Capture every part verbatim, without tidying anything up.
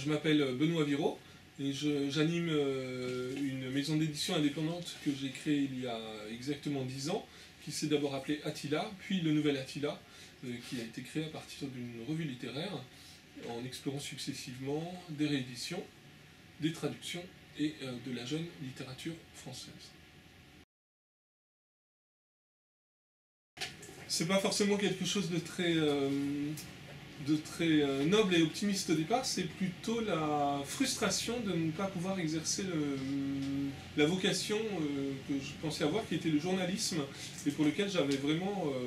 Je m'appelle Benoît Viraud et j'anime euh, une maison d'édition indépendante que j'ai créée il y a exactement dix ans, qui s'est d'abord appelée Attila, puis le Nouvel Attila, euh, qui a été créé à partir d'une revue littéraire, en explorant successivement des rééditions, des traductions et euh, de la jeune littérature française. C'est pas forcément quelque chose de très... Euh, de très euh, noble et optimiste au départ, c'est plutôt la frustration de ne pas pouvoir exercer le, la vocation euh, que je pensais avoir, qui était le journalisme, et pour lequel j'avais vraiment euh,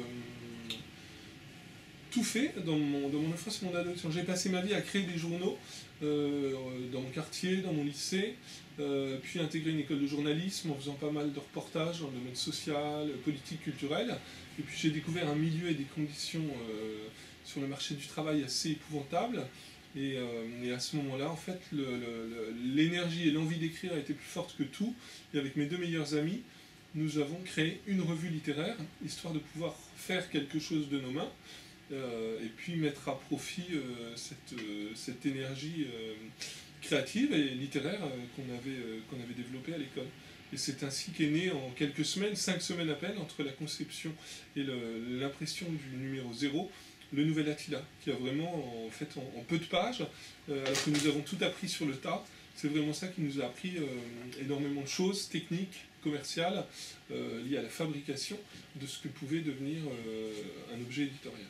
tout fait dans mon, dans mon enfance et mon adolescence. J'ai passé ma vie à créer des journaux euh, dans mon quartier, dans mon lycée, euh, puis intégré une école de journalisme en faisant pas mal de reportages dans le domaine social, politique, culturel, et puis j'ai découvert un milieu et des conditions euh, sur le marché du travail assez épouvantable, et, euh, et à ce moment-là, en fait, l'énergie et l'envie d'écrire a été plus forte que tout, et avec mes deux meilleurs amis, nous avons créé une revue littéraire, histoire de pouvoir faire quelque chose de nos mains, euh, et puis mettre à profit euh, cette, euh, cette énergie euh, créative et littéraire euh, qu'on avait, euh, qu'on avait développée à l'école. Et c'est ainsi qu'est né en quelques semaines, cinq semaines à peine, entre la conception et l'impression du numéro zéro, le Nouvel Attila, qui a vraiment, en fait, en, en peu de pages, euh, alors que nous avons tout appris sur le tas, c'est vraiment ça qui nous a appris euh, énormément de choses techniques, commerciales, euh, liées à la fabrication de ce que pouvait devenir euh, un objet éditorial.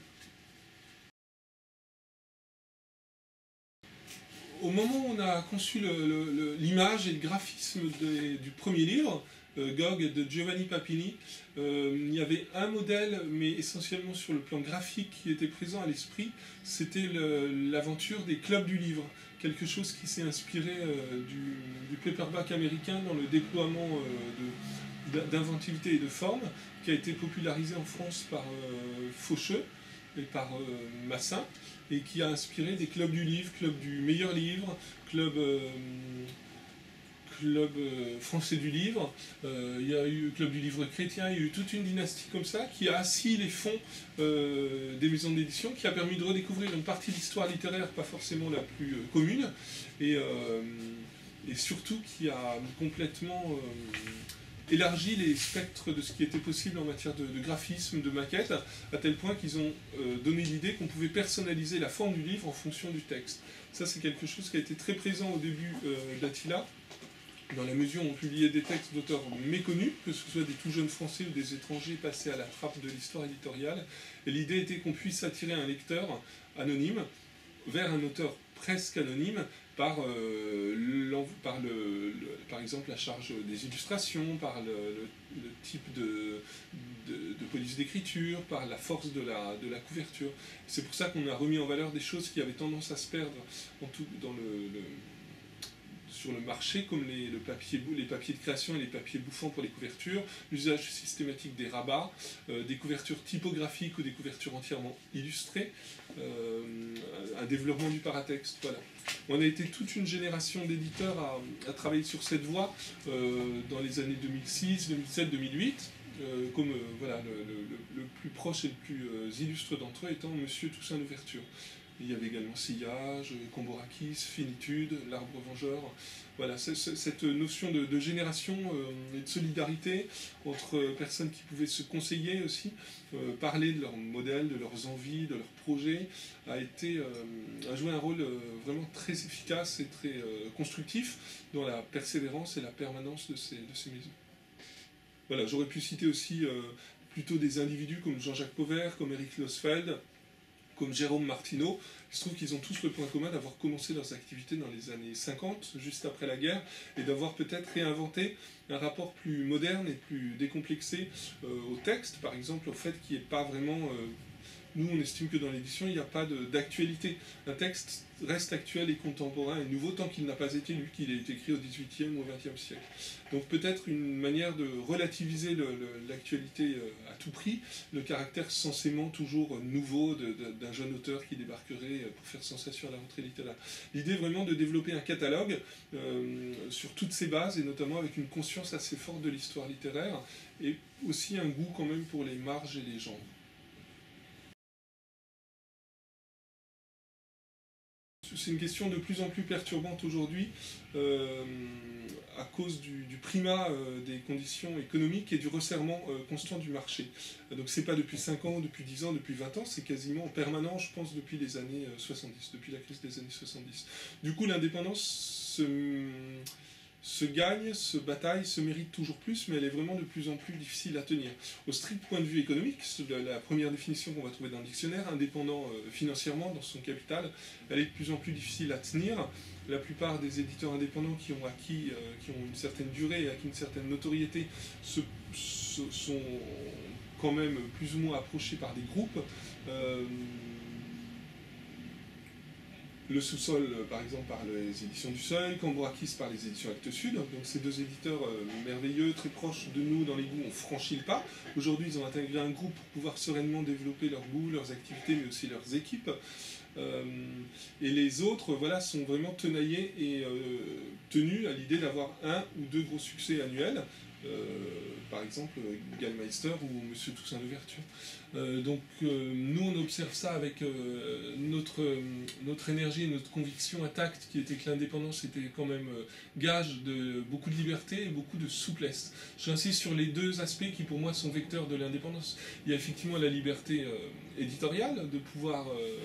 Au moment où on a conçu l'image et le graphisme de, du premier livre, euh, Gog de Giovanni Papini, euh, il y avait un modèle, mais essentiellement sur le plan graphique, qui était présent à l'esprit, c'était l'aventure des clubs du livre, quelque chose qui s'est inspiré euh, du, du paperback américain dans le déploiement euh, d'inventivité et de forme, qui a été popularisé en France par euh, Faucheux et par euh, Massin, et qui a inspiré des clubs du livre, club du meilleur livre, club, euh, club euh, français du livre, euh, il y a eu club du livre chrétien, il y a eu toute une dynastie comme ça qui a assis les fonds euh, des maisons d'édition, qui a permis de redécouvrir une partie de l'histoire littéraire, pas forcément la plus euh, commune, et, euh, et surtout qui a complètement euh, élargi les spectres de ce qui était possible en matière de, de graphisme, de maquette, à tel point qu'ils ont euh, donné l'idée qu'on pouvait personnaliser la forme du livre en fonction du texte. Ça, c'est quelque chose qui a été très présent au début euh, d'Attila, dans la mesure où on publiait des textes d'auteurs méconnus, que ce soit des tout jeunes français ou des étrangers passés à la trappe de l'histoire éditoriale. Et l'idée était qu'on puisse attirer un lecteur anonyme vers un auteur presque anonyme par, euh, par, le, le, par exemple la charge des illustrations, par le, le, le type de, de, de police d'écriture, par la force de la, de la couverture. C'est pour ça qu'on a remis en valeur des choses qui avaient tendance à se perdre en tout, dans le, le sur le marché, comme les, le papier, les papiers de création et les papiers bouffants pour les couvertures, l'usage systématique des rabats, euh, des couvertures typographiques ou des couvertures entièrement illustrées, euh, un développement du paratexte. Voilà. On a été toute une génération d'éditeurs à, à travailler sur cette voie euh, dans les années deux mille six, deux mille sept, deux mille huit, euh, comme euh, voilà, le, le, le plus proche et le plus euh, illustre d'entre eux étant Monsieur Toussaint Louverture. Il y avait également Sillage, Comborakis, Finitude, L'Arbre Vengeur. Voilà, cette notion de, de génération euh, et de solidarité entre personnes qui pouvaient se conseiller aussi, euh, parler de leurs modèles, de leurs envies, de leurs projets, a, été, euh, a joué un rôle euh, vraiment très efficace et très euh, constructif dans la persévérance et la permanence de ces, de ces maisons. Voilà, j'aurais pu citer aussi euh, plutôt des individus comme Jean-Jacques Pauvert, comme Eric Losfeld, comme Jérôme Martineau. Il se trouve qu'ils ont tous le point commun d'avoir commencé leurs activités dans les années cinquante, juste après la guerre, et d'avoir peut-être réinventé un rapport plus moderne et plus décomplexé euh, au texte, par exemple au fait qu'il n'y ait pas vraiment... Euh, nous, on estime que dans l'édition, il n'y a pas d'actualité. Un texte reste actuel et contemporain et nouveau tant qu'il n'a pas été lu, qu'il est écrit au dix-huitième ou au vingtième siècle. Donc peut-être une manière de relativiser l'actualité à tout prix, le caractère censément toujours nouveau d'un jeune auteur qui débarquerait pour faire sensation à la rentrée littéraire. L'idée vraiment de développer un catalogue euh, sur toutes ses bases, et notamment avec une conscience assez forte de l'histoire littéraire, et aussi un goût quand même pour les marges et les genres. c'est une question de plus en plus perturbante aujourd'hui euh, à cause du, du primat euh, des conditions économiques et du resserrement euh, constant du marché. Donc c'est pas depuis cinq ans, depuis dix ans, depuis vingt ans, c'est quasiment en permanent, je pense, depuis les années soixante-dix, depuis la crise des années soixante-dix. Du coup, l'indépendance se, se gagne, se bataille, se mérite toujours plus, mais elle est vraiment de plus en plus difficile à tenir. Au strict point de vue économique, la première définition qu'on va trouver dans le dictionnaire, indépendant euh, financièrement dans son capital, elle est de plus en plus difficile à tenir. La plupart des éditeurs indépendants qui ont acquis, euh, qui ont une certaine durée et acquis une certaine notoriété se, se, sont quand même plus ou moins approchés par des groupes. Euh, Le Sous-Sol, par exemple, par les éditions du Seuil, Cambourakis par les éditions Actes Sud. Donc ces deux éditeurs euh, merveilleux, très proches de nous dans les goûts, ont franchi le pas. Aujourd'hui, ils ont intégré un groupe pour pouvoir sereinement développer leurs goûts, leurs activités, mais aussi leurs équipes. Euh, et les autres, voilà, sont vraiment tenaillés et euh, tenus à l'idée d'avoir un ou deux gros succès annuels. Euh, par exemple Gallmeister ou Monsieur Toussaint Louverture. Euh, donc euh, nous on observe ça avec euh, notre, euh, notre énergie et notre conviction intacte qui était que l'indépendance était quand même euh, gage de beaucoup de liberté et beaucoup de souplesse. J'insiste sur les deux aspects qui pour moi sont vecteurs de l'indépendance. Il y a effectivement la liberté euh, éditoriale de pouvoir euh,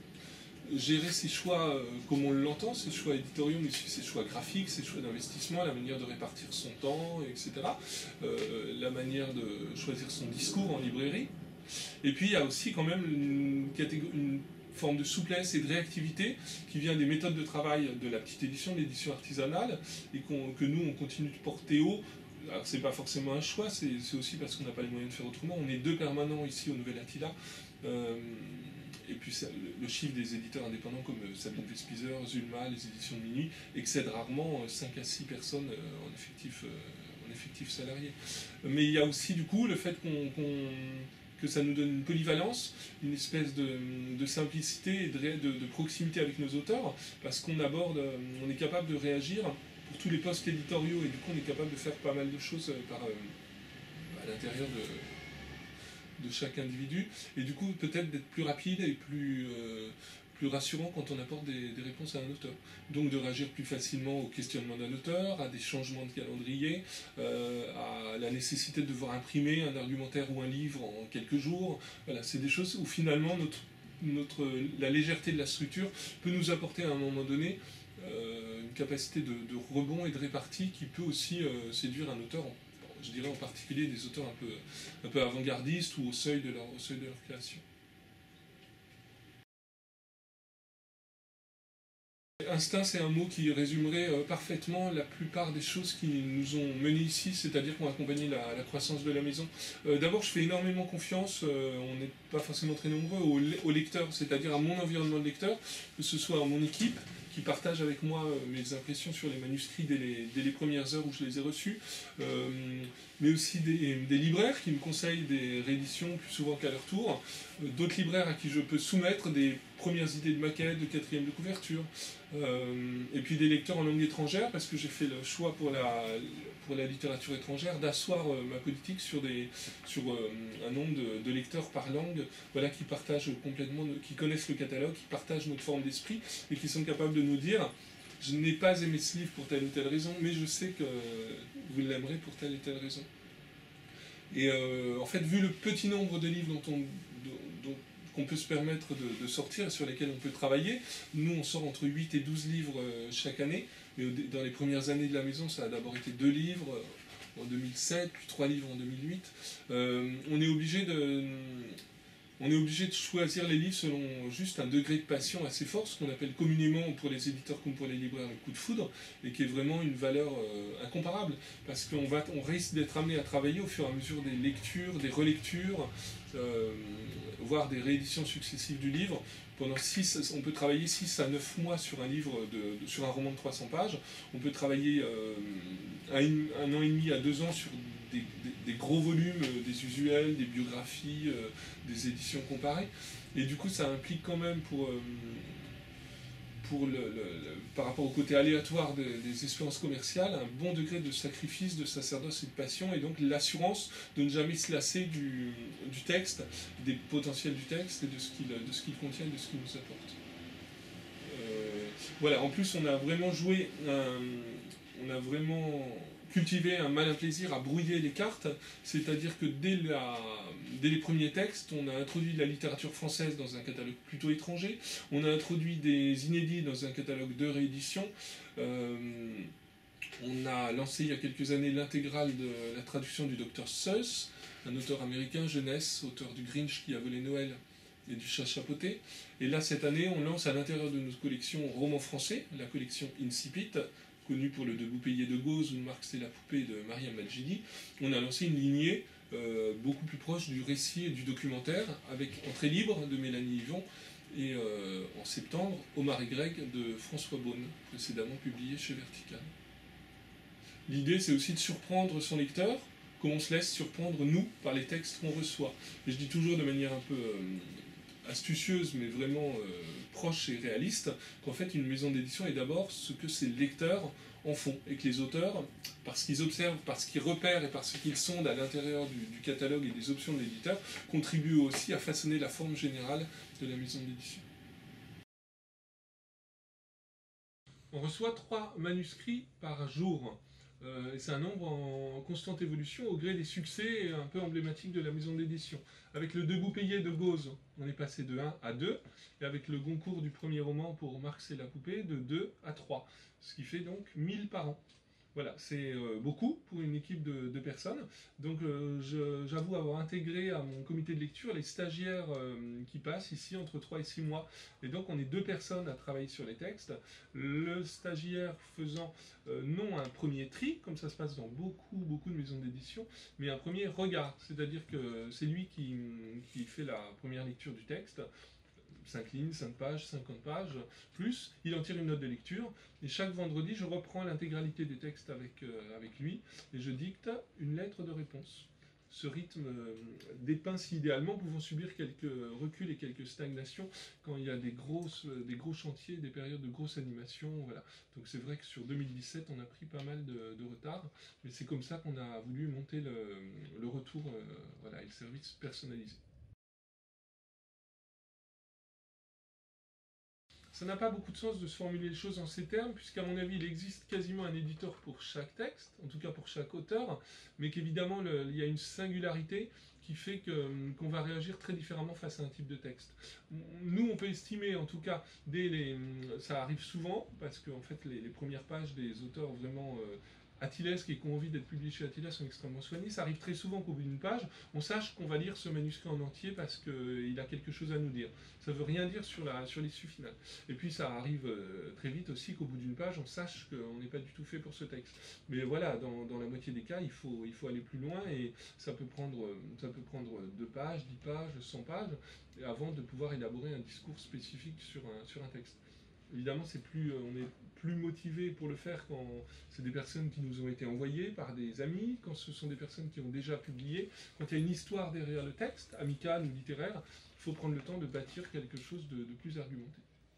gérer ses choix euh, comme on l'entend, ses choix éditoriaux, mais aussi ses choix graphiques, ses choix d'investissement, la manière de répartir son temps, et cetera. Euh, la manière de choisir son discours en librairie. Et puis il y a aussi quand même une, une forme de souplesse et de réactivité qui vient des méthodes de travail de la petite édition, de l'édition artisanale, et qu'on, que nous on continue de porter haut. Alors c'est pas forcément un choix, c'est, c'est aussi parce qu'on n'a pas les moyens de faire autrement. On est deux permanents ici au Nouvel Attila. Euh, Et puis le chiffre des éditeurs indépendants comme Sabine Vespizer, Zulma, les éditions de Minuit, excède rarement cinq à six personnes en effectif, en effectif salarié. Mais il y a aussi du coup le fait qu'on, qu'on, que ça nous donne une polyvalence, une espèce de, de simplicité et de, de, de proximité avec nos auteurs, parce qu'on aborde, on est capable de réagir pour tous les postes éditoriaux et du coup on est capable de faire pas mal de choses par, à l'intérieur de... de chaque individu, et du coup peut-être d'être plus rapide et plus, euh, plus rassurant quand on apporte des, des réponses à un auteur. Donc de réagir plus facilement au questionnement d'un auteur, à des changements de calendrier, euh, à la nécessité de devoir imprimer un argumentaire ou un livre en quelques jours. Voilà, c'est des choses où finalement notre, notre, la légèreté de la structure peut nous apporter à un moment donné euh, une capacité de, de rebond et de répartie qui peut aussi euh, séduire un auteur en je dirais en particulier des auteurs un peu, un peu avant-gardistes ou au seuil de leur, au seuil de leur création. Instinct, c'est un mot qui résumerait euh, parfaitement la plupart des choses qui nous ont menés ici, c'est-à-dire qu'on a accompagné la, la croissance de la maison. Euh, d'abord, je fais énormément confiance, euh, on n'est pas forcément très nombreux, aux, aux lecteurs, c'est-à-dire à mon environnement de lecteur, que ce soit à mon équipe, qui partage avec moi euh, mes impressions sur les manuscrits dès les, dès les premières heures où je les ai reçus, euh, mais aussi des, des libraires qui me conseillent des rééditions plus souvent qu'à leur tour, euh, d'autres libraires à qui je peux soumettre des premières idées de maquettes, de quatrième de couverture, euh, et puis des lecteurs en langue étrangère, parce que j'ai fait le choix pour la, pour la littérature étrangère d'asseoir euh, ma politique sur, des, sur euh, un nombre de, de lecteurs par langue, voilà, qui partagent complètement, qui connaissent le catalogue, qui partagent notre forme d'esprit, et qui sont capables de nous dire « je n'ai pas aimé ce livre pour telle ou telle raison, mais je sais que vous l'aimerez pour telle et telle raison ». Et euh, en fait, vu le petit nombre de livres dont on... Dont, qu'on peut se permettre de, de sortir et sur lesquels on peut travailler. Nous, on sort entre huit et douze livres euh, chaque année, mais au, dans les premières années de la maison, ça a d'abord été deux livres euh, en deux mille sept, puis trois livres en deux mille huit. Euh, on est obligé de... On est obligé de choisir les livres selon juste un degré de passion assez fort, ce qu'on appelle communément pour les éditeurs comme pour les libraires le coup de foudre, et qui est vraiment une valeur euh, incomparable, parce qu'on va, on risque d'être amené à travailler au fur et à mesure des lectures, des relectures, euh, voire des rééditions successives du livre. Pendant six, on peut travailler six à neuf mois sur un livre, de, de, sur un roman de trois cents pages, on peut travailler euh, un, un an et demi à deux ans sur Des, des, des gros volumes, euh, des usuels, des biographies, euh, des éditions comparées. Et du coup, ça implique quand même, pour, euh, pour le, le, le, par rapport au côté aléatoire des, des expériences commerciales, un bon degré de sacrifice, de sacerdoce et de passion, et donc l'assurance de ne jamais se lasser du, du texte, des potentiels du texte, et de ce qu'il, de ce qu'il contient, et de ce qu'il nous apporte. Euh, Voilà, en plus on a vraiment joué, un, on a vraiment cultivé un malin plaisir à brouiller les cartes, c'est-à-dire que dès, la, dès les premiers textes, on a introduit la littérature française dans un catalogue plutôt étranger, on a introduit des inédits dans un catalogue de réédition, euh, on a lancé il y a quelques années l'intégrale de la traduction du docteur Seuss, un auteur américain, jeunesse, auteur du Grinch qui a volé Noël et du chat chapeauté. Et là, cette année, on lance à l'intérieur de notre collection romans français, la collection Incipit, connue pour le Debout payé de Gauze ou Marx et la poupée de Mariam Majidi. On a lancé une lignée euh, beaucoup plus proche du récit et du documentaire, avec Entrée libre de Mélanie Yvon et euh, en septembre, Omar et Greg de François Beaune, précédemment publié chez Vertical. L'idée, c'est aussi de surprendre son lecteur, comme on se laisse surprendre, nous, par les textes qu'on reçoit. Et je dis toujours de manière un peu euh, astucieuse, mais vraiment euh, proche et réaliste, qu'en fait, une maison d'édition est d'abord ce que ses lecteurs en font, et que les auteurs, parce qu'ils observent, parce qu'ils repèrent et parce qu'ils sondent à l'intérieur du, du catalogue et des options de l'éditeur, contribuent aussi à façonner la forme générale de la maison d'édition. On reçoit trois manuscrits par jour. Euh, c'est un nombre en constante évolution au gré des succès un peu emblématiques de la maison d'édition. Avec le Debout payé de Gauze, on est passé de un à deux, et avec le Goncourt du premier roman pour Marx et la poupée, de deux à trois, ce qui fait donc mille par an. Voilà, c'est euh, beaucoup pour une équipe de, de personnes. Donc euh, j'avoue avoir intégré à mon comité de lecture les stagiaires euh, qui passent ici entre trois et six mois. Et donc on est deux personnes à travailler sur les textes. Le stagiaire faisant euh, non un premier tri, comme ça se passe dans beaucoup, beaucoup de maisons d'édition, mais un premier regard. C'est-à-dire que c'est lui qui, qui fait la première lecture du texte. cinq lignes, cinq pages, cinquante pages, plus, il en tire une note de lecture, et chaque vendredi, je reprends l'intégralité des textes avec, euh, avec lui, et je dicte une lettre de réponse. Ce rythme euh, dépince idéalement, pouvant subir quelques reculs et quelques stagnations quand il y a des, grosses, euh, des gros chantiers, des périodes de grosses animations. Voilà. Donc c'est vrai que sur deux mille dix-sept, on a pris pas mal de, de retard, mais c'est comme ça qu'on a voulu monter le, le retour euh, voilà, et le service personnalisé. Ça n'a pas beaucoup de sens de se formuler les choses en ces termes, puisqu'à mon avis, il existe quasiment un éditeur pour chaque texte, en tout cas pour chaque auteur, mais qu'évidemment, le, il y a une singularité qui fait que, qu'on va réagir très différemment face à un type de texte. Nous, on peut estimer, en tout cas, dès les, ça arrive souvent, parce que en fait, les, les premières pages des auteurs vraiment euh, Attillesques et qui ont envie d'être publiés chez Attila sont extrêmement soignés. Ça arrive très souvent qu'au bout d'une page, on sache qu'on va lire ce manuscrit en entier parce qu'il a quelque chose à nous dire. Ça ne veut rien dire sur, la, sur l'issue finale. Et puis ça arrive euh, très vite aussi qu'au bout d'une page, on sache qu'on n'est pas du tout fait pour ce texte. Mais voilà, dans, dans la moitié des cas, il faut, il faut aller plus loin et ça peut prendre, ça peut prendre deux pages, dix pages, cent pages, avant de pouvoir élaborer un discours spécifique sur un, sur un texte. Évidemment, c'est plus, on est plus motivé pour le faire quand c'est des personnes qui nous ont été envoyées par des amis, quand ce sont des personnes qui ont déjà publié, quand il y a une histoire derrière le texte, amicale ou littéraire, il faut prendre le temps de bâtir quelque chose de, de plus argumenté.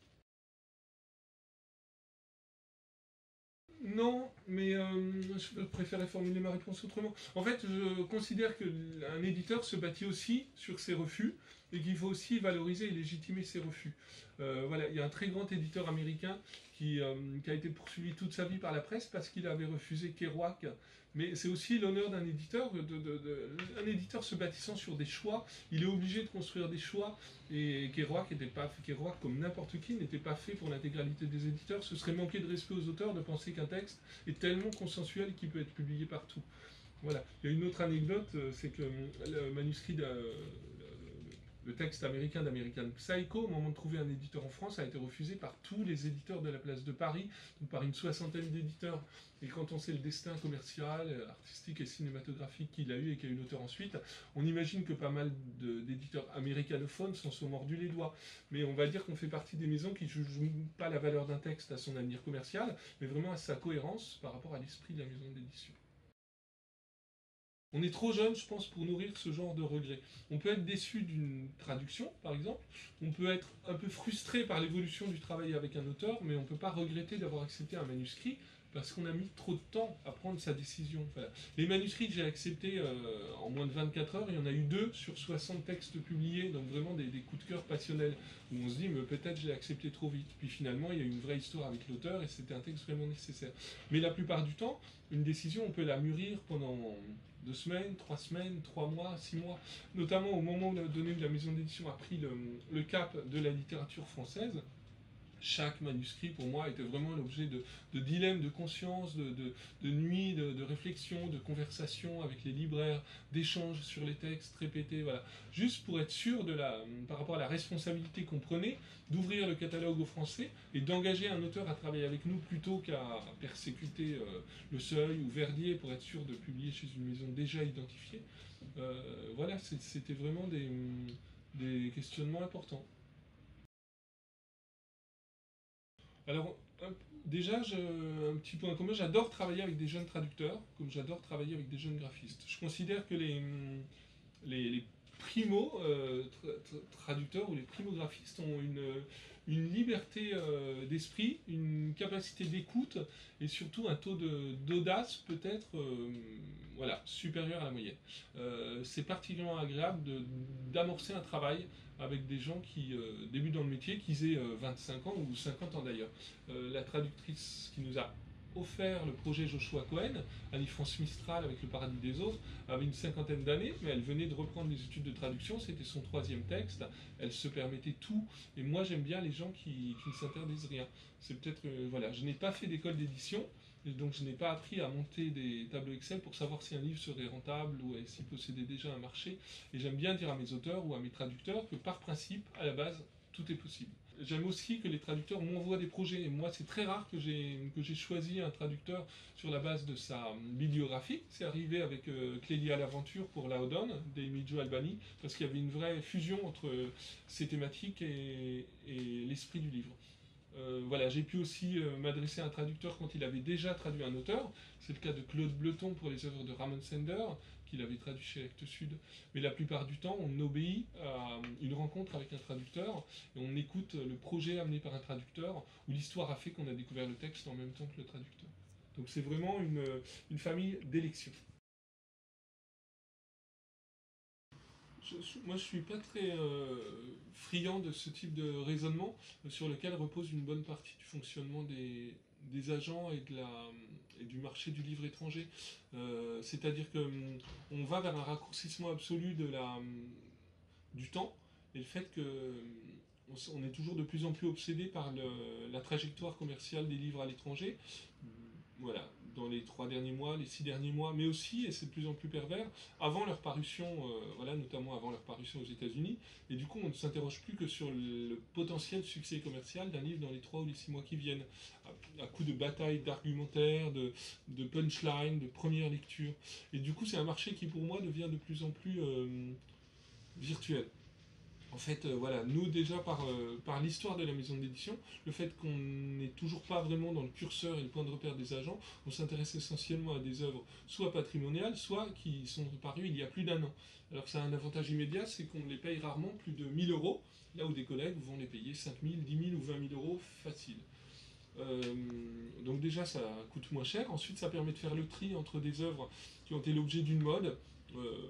Non, mais euh, je préférais formuler ma réponse autrement. En fait, je considère qu'un éditeur se bâtit aussi sur ses refus et qu'il faut aussi valoriser et légitimer ses refus. Euh, voilà, il y a un très grand éditeur américain qui, euh, qui a été poursuivi toute sa vie par la presse parce qu'il avait refusé Kerouac. Mais c'est aussi l'honneur d'un éditeur, de, de, de, un éditeur se bâtissant sur des choix. Il est obligé de construire des choix. Et Kerouac, était pas, Kerouac comme n'importe qui, n'était pas fait pour l'intégralité des éditeurs. Ce serait manquer de respect aux auteurs de penser qu'un texte est tellement consensuel qu'il peut être publié partout. Voilà. Il y a une autre anecdote, c'est que le manuscrit de, le texte américain d'American Psycho, au moment de trouver un éditeur en France, a été refusé par tous les éditeurs de la place de Paris, donc par une soixantaine d'éditeurs. Et quand on sait le destin commercial, artistique et cinématographique qu'il a eu et qu'il a eu l'auteur ensuite, on imagine que pas mal d'éditeurs américanophones s'en sont mordus les doigts. Mais on va dire qu'on fait partie des maisons qui ne jugent pas la valeur d'un texte à son avenir commercial, mais vraiment à sa cohérence par rapport à l'esprit de la maison d'édition. On est trop jeune, je pense, pour nourrir ce genre de regrets. On peut être déçu d'une traduction, par exemple. On peut être un peu frustré par l'évolution du travail avec un auteur, mais on ne peut pas regretter d'avoir accepté un manuscrit parce qu'on a mis trop de temps à prendre sa décision. Voilà. Les manuscrits que j'ai acceptés euh, en moins de vingt-quatre heures, il y en a eu deux sur soixante textes publiés, donc vraiment des, des coups de cœur passionnels, où on se dit, mais peut-être je l'ai accepté trop vite. Puis finalement, il y a eu une vraie histoire avec l'auteur, et c'était un texte vraiment nécessaire. Mais la plupart du temps, une décision, on peut la mûrir pendant deux semaines, trois semaines, trois mois, six mois, notamment au moment donné où la maison d'édition a pris le, le cap de la littérature française. Chaque manuscrit, pour moi, était vraiment l'objet de, de dilemmes de conscience, de, de, de nuits, de, de réflexion, de conversations avec les libraires, d'échanges sur les textes répétés, voilà. Juste pour être sûr, de la, par rapport à la responsabilité qu'on prenait, d'ouvrir le catalogue aux Français et d'engager un auteur à travailler avec nous plutôt qu'à persécuter euh, le Seuil ou Verdier pour être sûr de publier chez une maison déjà identifiée. Euh, voilà, c'était vraiment des, des questionnements importants. Alors, un, déjà, je, un petit point commun, j'adore travailler avec des jeunes traducteurs, comme j'adore travailler avec des jeunes graphistes. Je considère que les, les, les primo euh, tra tra traducteurs ou les primo-graphistes ont une, une liberté euh, d'esprit, une capacité d'écoute et surtout un taux d'audace peut-être euh, voilà, supérieur à la moyenne. Euh, C'est particulièrement agréable d'amorcer un travail avec des gens qui euh, débutent dans le métier, qu'ils aient euh, vingt-cinq ans ou cinquante ans d'ailleurs. Euh, la traductrice qui nous a offert le projet Joshua Cohen, Annie-France Mistral avec Le Paradis des Autres, avait une cinquantaine d'années, mais elle venait de reprendre les études de traduction, c'était son troisième texte, elle se permettait tout, et moi j'aime bien les gens qui, qui ne s'interdisent rien. C'est peut-être, euh, voilà, je n'ai pas fait d'école d'édition, donc je n'ai pas appris à monter des tableaux Excel pour savoir si un livre serait rentable ou s'il possédait déjà un marché, et j'aime bien dire à mes auteurs ou à mes traducteurs que par principe, à la base, tout est possible. J'aime aussi que les traducteurs m'envoient des projets. Et moi, c'est très rare que j'ai que j'ai choisi un traducteur sur la base de sa bibliographie. C'est arrivé avec euh, Clélia l'Aventure pour Laodon, d'Emilio Albani, parce qu'il y avait une vraie fusion entre ces thématiques et, et l'esprit du livre. Euh, voilà, j'ai pu aussi euh, m'adresser à un traducteur quand il avait déjà traduit un auteur. C'est le cas de Claude Bleton pour les œuvres de Ramon Sender, qu'il avait traduit chez Actes Sud. Mais la plupart du temps, on obéit à une rencontre avec un traducteur et on écoute le projet amené par un traducteur où l'histoire a fait qu'on a découvert le texte en même temps que le traducteur. Donc c'est vraiment une, une famille d'élection. Je, je, moi, je suis pas très euh, friand de ce type de raisonnement euh, sur lequel repose une bonne partie du fonctionnement des, des agents et, de la, et du marché du livre étranger. Euh, C'est-à-dire qu'on on va vers un raccourcissement absolu de la, du temps et le fait que on est toujours de plus en plus obsédé par le, la trajectoire commerciale des livres à l'étranger. Voilà, dans les trois derniers mois, les six derniers mois, mais aussi, et c'est de plus en plus pervers, avant leur parution, euh, voilà, notamment avant leur parution aux États-Unis, et du coup, on ne s'interroge plus que sur le, le potentiel succès commercial d'un livre dans les trois ou les six mois qui viennent, à, à coup de bataille, d'argumentaire, de, de punchline, de première lecture. Et du coup, c'est un marché qui, pour moi, devient de plus en plus euh, virtuel. En fait, euh, voilà, nous déjà par, euh, par l'histoire de la maison d'édition, le fait qu'on n'est toujours pas vraiment dans le curseur et le point de repère des agents, on s'intéresse essentiellement à des œuvres soit patrimoniales, soit qui sont parues il y a plus d'un an. Alors ça a un avantage immédiat, c'est qu'on les paye rarement plus de mille euros, là où des collègues vont les payer cinq mille, dix mille ou vingt mille euros facile. Euh, donc déjà ça coûte moins cher, ensuite ça permet de faire le tri entre des œuvres qui ont été l'objet d'une mode, euh,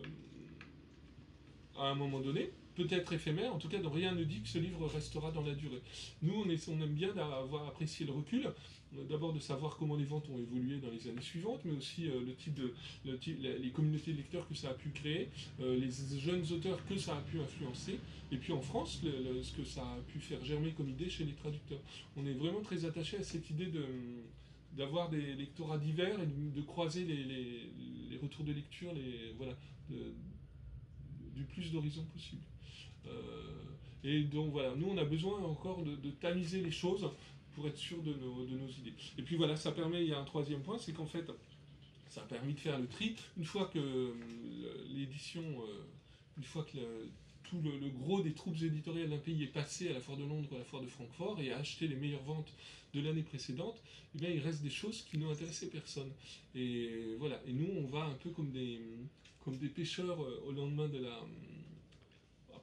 à un moment donné, peut-être éphémère, en tout cas, dont rien ne dit que ce livre restera dans la durée. Nous, on, est, on aime bien avoir apprécié le recul, d'abord de savoir comment les ventes ont évolué dans les années suivantes, mais aussi euh, le type de, le type, les communautés de lecteurs que ça a pu créer, euh, les jeunes auteurs que ça a pu influencer, et puis en France, le, le, ce que ça a pu faire germer comme idée chez les traducteurs. On est vraiment très attaché à cette idée de d'avoir des lectorats divers et de, de croiser les, les, les retours de lecture, les, voilà, de, du plus d'horizons possible. Euh, et donc voilà, nous on a besoin encore de, de tamiser les choses pour être sûr de nos, de nos idées. Et puis voilà, ça permet, il y a un troisième point, c'est qu'en fait, ça a permis de faire le tri. Une fois que l'édition, euh, une fois que le, tout le, le gros des troupes éditoriales d'un pays est passé à la foire de Londres ou à la foire de Francfort et a acheté les meilleures ventes de l'année précédente, eh bien il reste des choses qui n'ont intéressé personne. Et voilà, et nous on va un peu comme des, comme des pêcheurs au lendemain de la...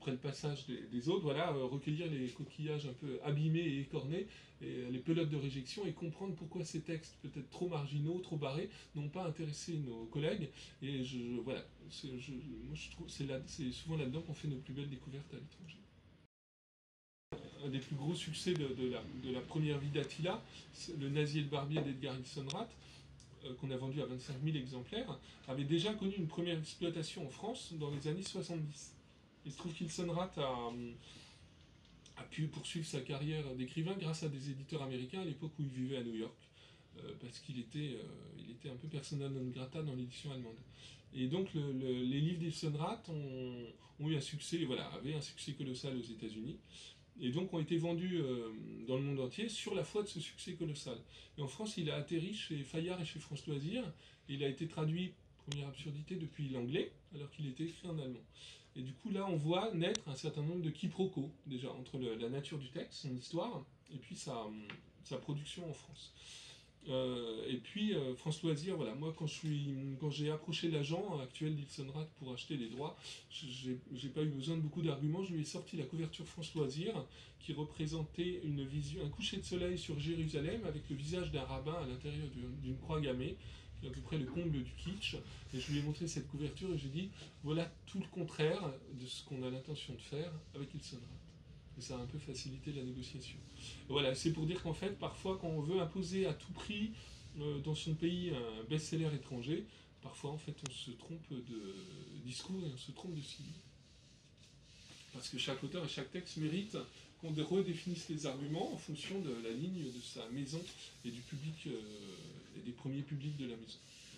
après le passage des, des autres, voilà, euh, recueillir les coquillages un peu abîmés et écornés, et les pelotes de réjection, et comprendre pourquoi ces textes, peut-être trop marginaux, trop barrés, n'ont pas intéressé nos collègues. Et je, je voilà, je, moi je trouve c'est là, c'est souvent là-dedans qu'on fait nos plus belles découvertes à l'étranger. Un des plus gros succès de, de, la, de la première vie d'Attila, le Nazi et le Barbier d'Edgar Ilsenrath, euh, qu'on a vendu à vingt-cinq mille exemplaires, avait déjà connu une première exploitation en France dans les années soixante-dix. Il se trouve qu'Ilsenrath a, a pu poursuivre sa carrière d'écrivain grâce à des éditeurs américains à l'époque où il vivait à New York, euh, parce qu'il était, euh, il était un peu persona non grata dans l'édition allemande. Et donc le, le, les livres d'Ilsenrath ont, ont eu un succès, voilà, avaient un succès colossal aux États-Unis, et donc ont été vendus euh, dans le monde entier sur la foi de ce succès colossal. Et en France, il a atterri chez Fayard et chez France Loisirs, et il a été traduit, première absurdité, depuis l'anglais, alors qu'il était écrit en allemand. Et du coup, là, on voit naître un certain nombre de quiproquos, déjà, entre le, la nature du texte, son histoire, et puis sa, sa production en France. Euh, et puis euh, France Loisirs, voilà, moi quand je suis, quand j'ai approché l'agent actuel d'Ilsenrath pour acheter les droits, j'ai, j'ai pas eu besoin de beaucoup d'arguments. Je lui ai sorti la couverture France Loisirs qui représentait une vision, un coucher de soleil sur Jérusalem avec le visage d'un rabbin à l'intérieur d'une croix gammée, qui est à peu près le comble du kitsch. Et je lui ai montré cette couverture et j'ai dit voilà tout le contraire de ce qu'on a l'intention de faire avec Ilsenrath. Et ça a un peu facilité la négociation. Voilà, c'est pour dire qu'en fait, parfois, quand on veut imposer à tout prix euh, dans son pays un best-seller étranger, parfois, en fait, on se trompe de discours et on se trompe de cible. Parce que chaque auteur et chaque texte mérite qu'on redéfinisse les arguments en fonction de la ligne de sa maison et du public, euh, et des premiers publics de la maison.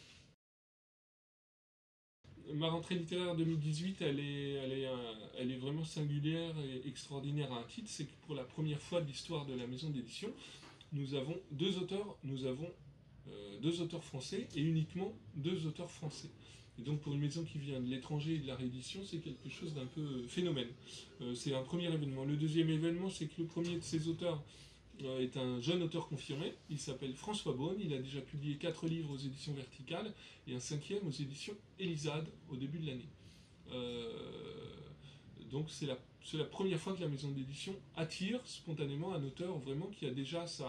Ma rentrée littéraire deux mille dix-huit, elle est, elle, est, elle est vraiment singulière et extraordinaire à un titre. C'est que pour la première fois de l'histoire de la maison d'édition, nous avons deux auteurs, nous avons euh, deux auteurs français et uniquement deux auteurs français. Et donc pour une maison qui vient de l'étranger et de la réédition, c'est quelque chose d'un peu phénomène. Euh, c'est un premier événement. Le deuxième événement, c'est que le premier de ces auteurs est un jeune auteur confirmé, il s'appelle François Beaune, il a déjà publié quatre livres aux éditions Verticales et un cinquième aux éditions Elisade au début de l'année. Euh, donc c'est la, c'est la première fois que la maison d'édition attire spontanément un auteur vraiment qui a déjà sa,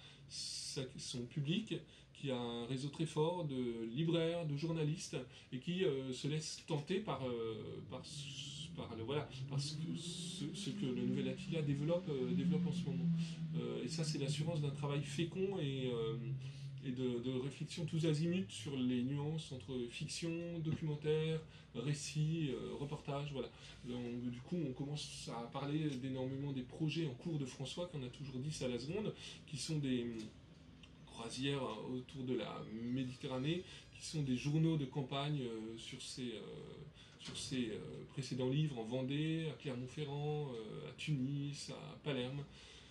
sa, son public, qui a un réseau très fort de libraires, de journalistes, et qui euh, se laisse tenter par, euh, par par, le, voilà, parce que ce, ce que le nouvel Attila développe, euh, développe en ce moment. Euh, et ça, c'est l'assurance d'un travail fécond et, euh, et de, de réflexion tous azimuts sur les nuances entre fiction, documentaire, récit, euh, reportage. Voilà. Donc, du coup, on commence à parler d'énormément des projets en cours de François, qu'on a toujours dix à la seconde, qui sont des croisières autour de la Méditerranée, qui sont des journaux de campagne euh, sur ces, euh, sur ces euh, précédents livres en Vendée, à Clermont-Ferrand, euh, à Tunis, à Palerme,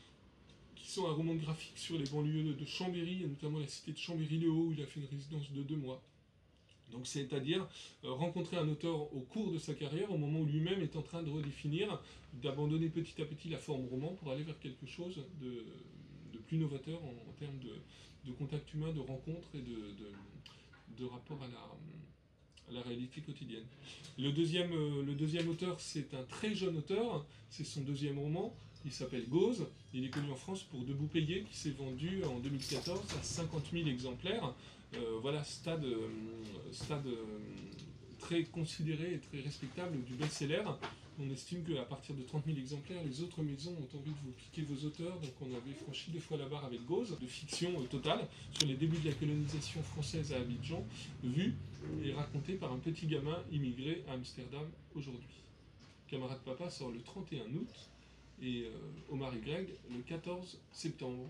qui sont un roman graphique sur les banlieues de Chambéry, et notamment la cité de Chambéry-le-Haut, où il a fait une résidence de deux mois. Donc c'est-à-dire euh, rencontrer un auteur au cours de sa carrière, au moment où lui-même est en train de redéfinir, d'abandonner petit à petit la forme roman pour aller vers quelque chose de, de plus novateur en, en termes de, de contact humain, de rencontre et de, de, de rapport à la, à la réalité quotidienne. Le deuxième, euh, le deuxième auteur, c'est un très jeune auteur, c'est son deuxième roman, il s'appelle Gauze, il est connu en France pour Debout payé, qui s'est vendu en deux mille quatorze à cinquante mille exemplaires. Euh, voilà, stade, euh, stade euh, très considéré et très respectable du best-seller. On estime qu'à partir de trente mille exemplaires, les autres maisons ont envie de vous piquer vos auteurs, donc on avait franchi deux fois la barre avec Gauze, de fiction euh, totale, sur les débuts de la colonisation française à Abidjan, vue et racontée par un petit gamin immigré à Amsterdam aujourd'hui. Camarade Papa sort le trente et un août, et euh, Omar Y le quatorze septembre.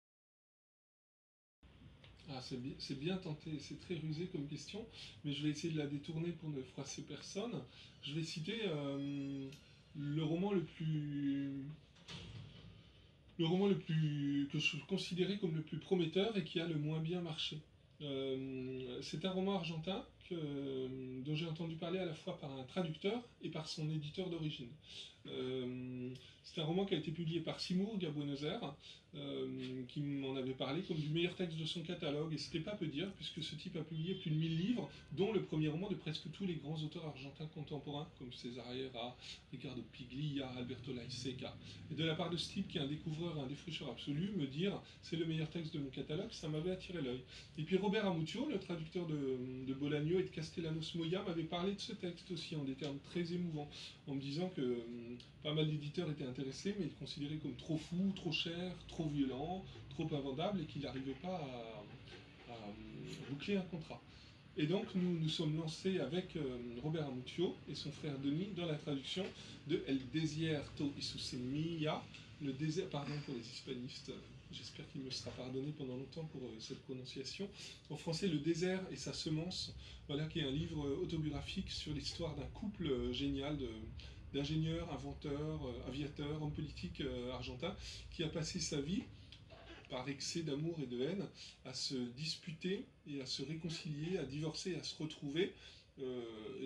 Ah, c'est bien, c'est bien tenté, c'est très rusé comme question, mais je vais essayer de la détourner pour ne froisser personne. Je vais citer euh, le roman le plus... le roman le plus que je considérais comme le plus prometteur et qui a le moins bien marché. Euh, c'est un roman argentin que, dont j'ai entendu parler à la fois par un traducteur et par son éditeur d'origine. Euh, c'est C'est un roman qui a été publié par Simurgh à Buenos Aires, euh, qui m'en avait parlé comme du meilleur texte de son catalogue, et c'était pas peu dire, puisque ce type a publié plus de mille livres, dont le premier roman de presque tous les grands auteurs argentins contemporains, comme César Ayera, Ricardo Piglia, Alberto Laiseca. Et de la part de ce type, qui est un découvreur et un défricheur absolu, me dire c'est le meilleur texte de mon catalogue, ça m'avait attiré l'œil. Et puis Robert Amuccio, le traducteur de, de Bolaño et de Castellanos Moya, m'avait parlé de ce texte aussi en des termes très émouvants, en me disant que hum, pas mal d'éditeurs étaient intéressés, mais ils le considéraient comme trop fou, trop cher, trop violent, trop invendable, et qu'il n'arrivait pas à, à, à boucler un contrat. Et donc nous nous sommes lancés avec euh, Robert Amuccio et son frère Denis dans la traduction de El Desierto y su semilla, le désert, pardon pour les hispanistes, j'espère qu'il me sera pardonné pendant longtemps pour euh, cette prononciation. En français, Le désert et sa semence, voilà, qui est un livre autobiographique sur l'histoire d'un couple euh, génial de, d'ingénieurs, inventeurs, euh, aviateurs, hommes politiques euh, argentins, qui a passé sa vie par excès d'amour et de haine, à se disputer et à se réconcilier, à divorcer, à se retrouver. Euh,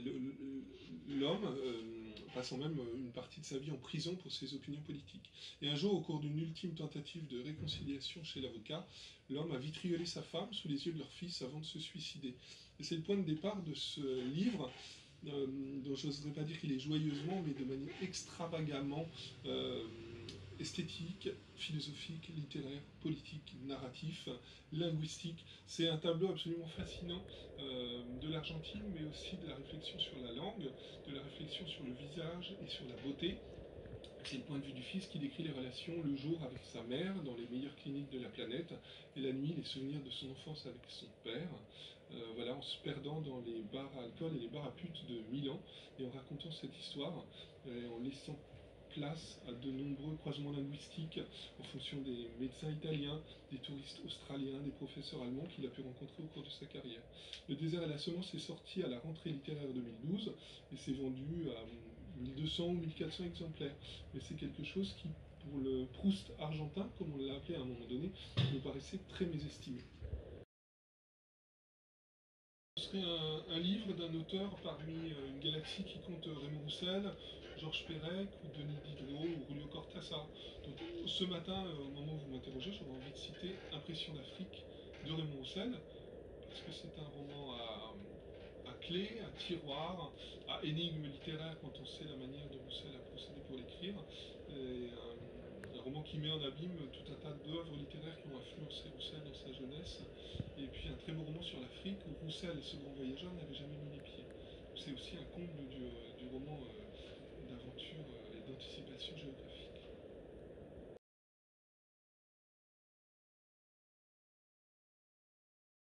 L'homme euh, passant même une partie de sa vie en prison pour ses opinions politiques. Et un jour, au cours d'une ultime tentative de réconciliation chez l'avocat, l'homme a vitriolé sa femme sous les yeux de leur fils avant de se suicider. Et c'est le point de départ de ce livre, euh, dont je n'oserais pas dire qu'il est joyeusement, mais de manière extravagamment euh, esthétique, philosophique, littéraire, politique, narratif, linguistique. C'est un tableau absolument fascinant euh, de l'Argentine, mais aussi de la réflexion sur la langue, de la réflexion sur le visage et sur la beauté. C'est le point de vue du fils qui décrit les relations le jour avec sa mère dans les meilleures cliniques de la planète, et la nuit les souvenirs de son enfance avec son père, euh, voilà, en se perdant dans les bars à alcool et les bars à putes de Milan, et en racontant cette histoire, euh, en laissant place à de nombreux croisements linguistiques en fonction des médecins italiens, des touristes australiens, des professeurs allemands qu'il a pu rencontrer au cours de sa carrière. Le désert et la semence est sorti à la rentrée littéraire deux mille douze et s'est vendu à mille deux cents ou mille quatre cents exemplaires. Mais c'est quelque chose qui, pour le Proust argentin, comme on l'a appelé à un moment donné, me paraissait très mésestimé. Ce serait un, un livre d'un auteur parmi euh, une galaxie qui compte Raymond Roussel, Georges Perec, ou Denis Diderot, ou Julio Cortázar. Donc ce matin, euh, au moment où vous m'interrogez, j'aurais envie de citer Impression d'Afrique de Raymond Roussel, parce que c'est un roman à, à clé, à tiroir, à énigme littéraire quand on sait la manière dont Roussel a procédé pour l'écrire. Un, un roman qui met en abîme tout un tas d'œuvres littéraires qui ont influencé Roussel dans sa jeunesse. Et puis un très beau roman sur l'Afrique où Roussel, ce grand voyageur, n'avait jamais mis les pieds. C'est aussi un comble du, du roman euh,